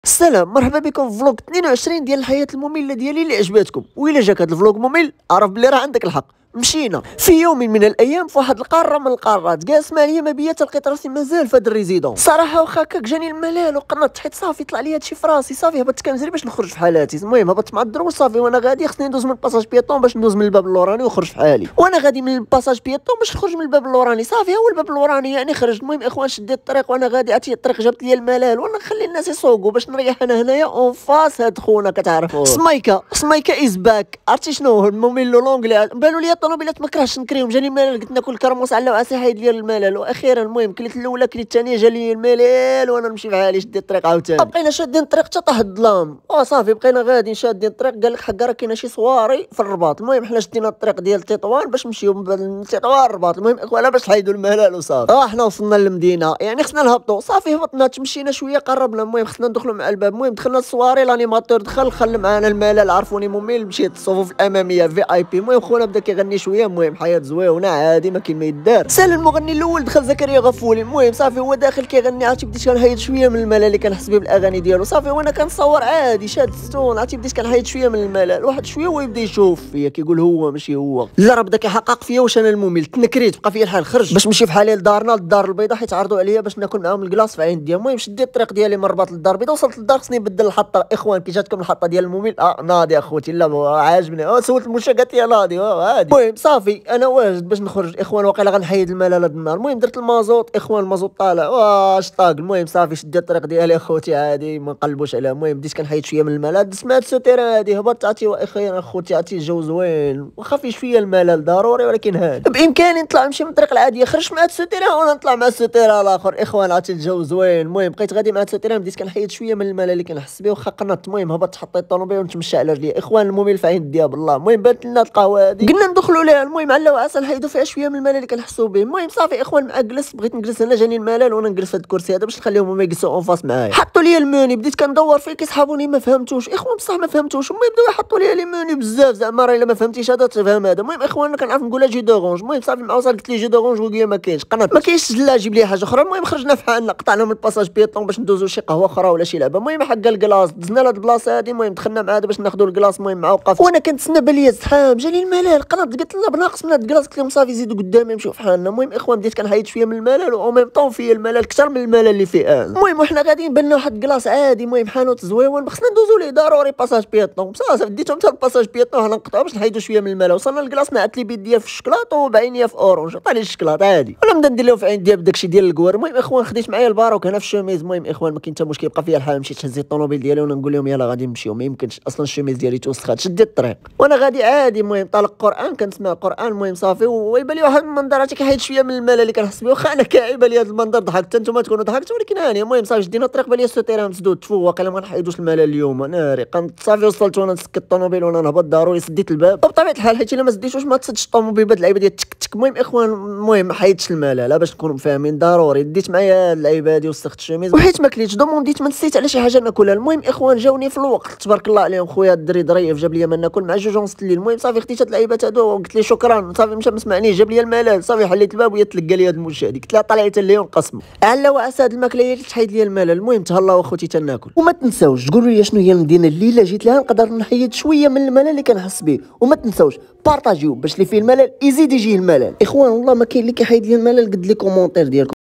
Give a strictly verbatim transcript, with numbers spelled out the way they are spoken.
السلام، مرحبا بكم في فلوق اثنين وعشرين ديال الحياة المملة ديالي اللي عجباتكم. وإلا جاك هذا الفلوق ممل عرف بلي راه عندك الحق. مشينا في يوم من الايام في واحد القاره من القارات، جالس معايا ما بيا لقيت راسي مازال في هذا الريزيدون. صراحه واخا هكاك جاني الملل وقنطت حيت صافي طلع لي هادشي في راسي، صافي هبطت كنجري باش نخرج في حالاتي. المهم هبطت مع الدروس صافي وانا غادي خصني ندوز من الباساج بيطون باش ندوز من الباب اللوراني ونخرج في حالي. وانا غادي من الباساج بيطون باش نخرج من الباب اللوراني، صافي هو الباب اللوراني يعني خرجت. المهم اخوان شديت الطريق وانا غادي عرفتي الطريق جابت لي الملل وانا نخلي الناس يسوقوا باش نريح انا هنايا اون فاس هاد خونا كتعرفوا سمايكا سمايكا از باك. عرفتي شنو هو الممل لونجلي؟ بانوا لي الطوموبيلات ما كرهتش نكريهم، جاني الملل قلت ناكل كرموس على وعسى حيد لي الملل. واخيرا المهم كليت الاولى كليت الثانيه جالي الملل وانا نمشي بحالي. شديت الطريق عاوتاني بقينا شادين الطريق حتى طاح الظلام وصافي بقينا غاديين شادين الطريق. قال لك حكا راه كاينه شي صواري في الرباط. المهم حنا شدينا الطريق ديال تطوان باش نمشيو من تطوان للرباط. المهم اخوانا باش نحيدوا الملل وصافي اه حنا وصلنا للمدينه يعني خصنا نهبطوا. صافي هبطنا تمشينا شويه قربنا. المهم خصنا ندخلوا مع الباب. المهم دخلنا الصواري لانيماتور دخل خل معانا الملل عرفوني ممل. مشيت الصفوف الاماميه في اي بي. المهم خونا بدا كيغني شويه. المهم حياه زويونه عادي ما كاين ما يدار. سال المغني الاول دخل زكريا غفولي. المهم صافي هو داخل كيغني عرفتي بديت كنحيد شويه من الملل اللي كنحس به بالاغاني ديالو. صافي وانا كنصور عادي شاد ستون عرفتي بديت كنحيد شويه من الملل. واحد شويه هو يبدا يشوف فيا كيقول هو ماشي هو لا راه بدا كيحقق فيا واش انا الممل. تنكريت بقى فيا الحال خرج باش نمشي بحالي لدارنا للدار البيضاء حيت عرضوا عليا باش ناكل معاهم الكلاص في عين ديال. المهم شديت الطريق ديالي من الرباط للدار البيضاء. وصلت للدار خصني نبدل الحطه. اخوان كي جاتكم الحطه ديال الممل اه ناضي اخوتي لا عاجبني. اه سولت المنشا قالت لي ناضي عادي. المهم صافي انا واجد باش نخرج اخوان واقيلا غنحيد الملل هذا النهار. المهم درت المازوط اخوان المازوط طالع واش طاق. المهم صافي شديت الطريق ديالي اخوتي عادي ما نقلبوش عليها. المهم بديت كنحيد شويه من الملل. سمعت سوتير هادي هبطت عرفتي واخيرا اخوتي عرفتي الجو زوين واخا فيه شويه الملل ضروري ولكن هاد بامكاني نطلع نمشي من الطريق العاديه. خرجت مع السوتير وانا نطلع مع السوتير الاخر اخوان عرفتي الجو زوين. المهم بقيت غادي مع السوتير بديت كنحيد شويه من الملل اللي كنحس به واخا قنطت. المهم هبطت حطيت الطوموبيل ونتمشى على رجلي اخوان الممل في عين الدياب الله. المهم بانت لنا القهوه هادي قلنا ندخلوا ليها. المهم على وعسى نحيدوا فيها شويه من الملل اللي كنحسوا به. المهم صافي اخوان مع جلست بغيت نجلس انا جاني الملل وانا نجلس في هذا الكرسي هذا باش نخليهم هما يجلسوا اون فاس معايا. حطوا لي الموني بديت كندور فيه كيسحبوني ما فهمتوش اخوان بصح ما فهمتوش. المهم بداو يحطوا لي لي موني بزاف زعما راه الا ما فهمتيش هذا تفهم هذا. المهم اخوان كنعرف نقولها جو دورونج. المهم صافي مع وصل قلت لي جو دورونج وقال لي ما كاينش قنط ما كاينش لا جيب لي حاجه اخرى. المهم خرجنا في حالنا قطعنا من الباساج بيطون باش ندوزو شي قهوه اخرى ولا شي لعبه. المهم حق الكلاص دزنا لهاد البلاصه هادي. المهم دخلنا مع هذا باش ناخذوا الكلاص. المهم مع وقف وانا كنتسنى بالي زحام جاني الملل قنط قلت لا بناقص من هاد الكلاص. قلت لهم صافي زيدوا قدامي نمشيو في حالنا. المهم اخوان بديت كنحيد شويه من الملل و ميم طون فيا الملل اكثر من الملل اللي فيه. المهم وحنا غاديين بان واحد الكلاص عادي. المهم حانوت زويون خصنا ندوزو ليه ضروري باساج بيطون. صافي ديتهم حتى الباساج بيطون حنا نقطعو باش نحيدو شويه من الملل. وصلنا للكلاص نعت لي بيديا في الشكلاط وبعينيا في اورانج عطاني الشكلاط عادي ولا نبدا ندير لهم في عين ديال داكشي ديال الكوار. المهم اخوان خديت معايا الباروك هنا في الشوميز. المهم اخوان ما كاين حتى مشكل بقى فيا الحال. مشيت هزيت الطوموبيل ديالي وانا نقول لهم يلاه غادي نمشيو ما يمكنش اصلا الشوميز ديالي توسخات. شديت الطريق وانا غادي عادي. المهم طالق قران كنسمع قران. المهم صافي ويبان لي واحد المنظر عرفتي كيحيد شويه من الملل اللي كنحس به. واخا انا كاعبه لي هذا المنظر ضحكت حتى نتوما تكونوا ضحكتوا ولكن هاني. المهم صافي شدينا الطريق بان لي السوتيران مسدود تفو واقيلا ما نحيدوش الملل اليوم ناري قنت. صافي وصلت وانا نسكت الطوموبيل وانا نهبط ضروري سديت الباب بطبيعه الحال حيت الا ما سديتوش ما تسدش الطوموبيل بهاد اللعيبه ديال تك تك. المهم اخوان المهم ما حيدتش الملل باش نكونوا فاهمين ضروري ديت معايا اللعيبه هادي وسخت الشوميز وحيت ما كليتش دومونديت ما نسيت على شي حاجه ناكلها. المهم اخوان جاوني في الوقت تبارك الله عليهم خويا الدري ظريف جاب لي ما ناكل مع جوج ونص الليل. المهم صافي خديت هاد اللعيبات هادو وقلت لي شكرا. صافي مشى ما سمعنيش جاب لي الملل. صافي حليت الباب وهي تلقى لي هاد المنشا هاديك قلت لها طلعي حتى ليا ونقسم على وعسى هاد الماكله هي اللي تحيد لي الملل. المهم تهلاو اخوتي تناكل. وما تنساوش تقولوا لي شنو هي المدينه اللي الا جيت لها نقدر نحيد شويه من الملل اللي كنحس به. وما تنساوش بارطاجيو باش اللي فيه الملل يزيد يجيه الملل. اخوان والله ما كاين اللي كيحيد لي الملل قد لي كومونتير ديالكم.